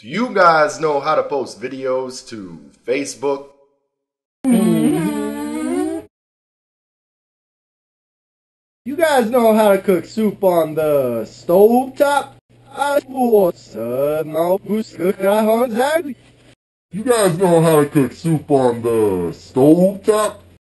Do you guys know how to post videos to Facebook? You guys know how to cook soup on the stovetop? You guys know how to cook soup on the stovetop?